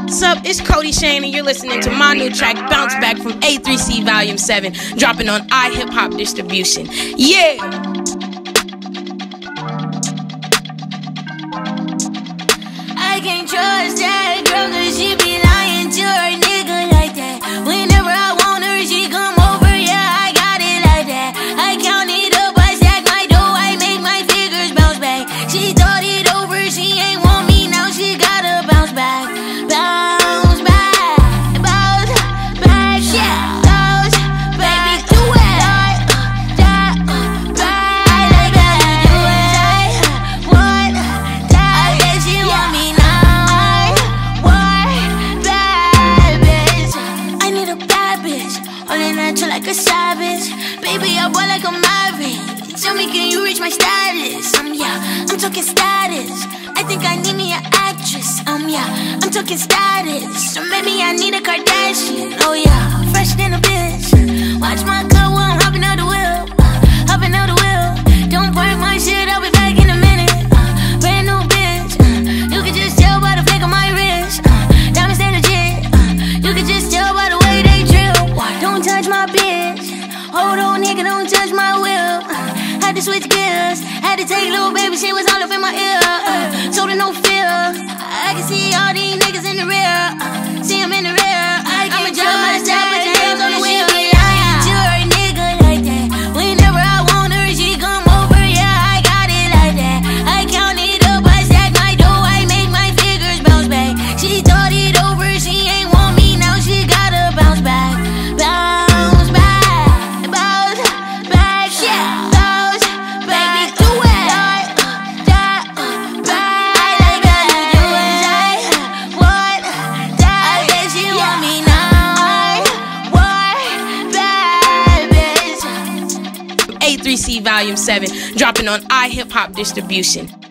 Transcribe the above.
What's up? It's Kodie Shane, and you're listening to my new track, Bounce Back, from A3C Volume 7, dropping on iHipHop distribution. Yeah! I can't trust that girl, cause she be lying to her nigga like that. Whenever I want her, she come over, yeah, I got it like that. I count it up, I stack my dough, I make my figures bounce back. She thought it over, she ain't want me, now she gotta bounce back. Bounce back, bounce back, yeah, bounce back, do it. Like a savage, baby, I boy like a maverick. Tell me, can you reach my status? Yeah, I'm talking status. I think I need me an actress. Yeah, I'm talking status. So maybe I need a Kardashian. Oh yeah, fresh than a bitch. Watch my car while I'm hopping out the wheel. Hopping out the wheel. Don't park my shit, I'll be back in a minute. Brand new bitch. You can just tell by the flick of my wrist. Diamonds stay legit. You can just tell by the way they drill. Don't touch my bitch. Hold on, nigga, don't touch my will. Had to switch gears. Had to take little baby, she was all up in my ear. Told her no fear. I can see all these niggas in the rear. See them in the rear. I'ma drop my step, put your hands on the wheel. Yeah, to her nigga like that. Whenever I want her, she come over. Yeah, I got it like that. I count it up, I stack my dough, I make my figures bounce back. She thought it over, she ain't want me, now she gotta bounce back. Bounce back, yeah, bounce baby, do it. What? I guess you want me now. What? Bad bitch. A3C Volume 7, dropping on iHipHop distribution.